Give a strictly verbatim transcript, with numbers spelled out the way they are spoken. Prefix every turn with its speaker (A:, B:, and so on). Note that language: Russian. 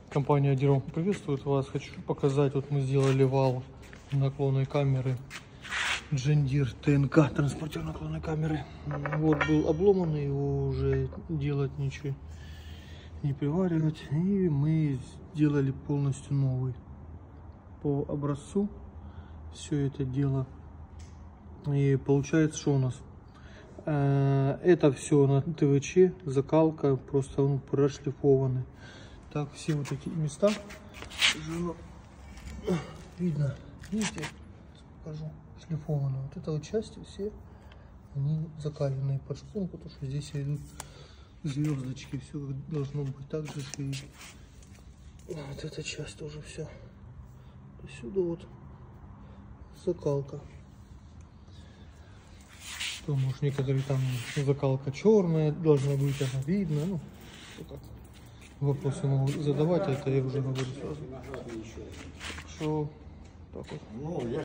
A: Компания Adiro приветствует вас. Хочу показать, вот мы сделали вал наклонной камеры John Deere тэ эн ка, транспортер наклонной камеры. Вот был обломанный, его уже делать ничего не приваривать. И мы сделали полностью новый по образцу все это дело. И получается, что у нас это все на тэ вэ че, закалка, просто он прошлифованный. Так, все вот эти места уже видно, видите, покажу, шлифованные. Вот это вот части все, они закаленные под шпунку, потому что здесь идут звездочки, все должно быть так же, и вот эта часть тоже все. Сюда вот закалка. То, может, некоторые там закалка черная должна быть, она видно, ну, как. Вопросы могут задавать, это я уже говорю сразу. Так что, так вот.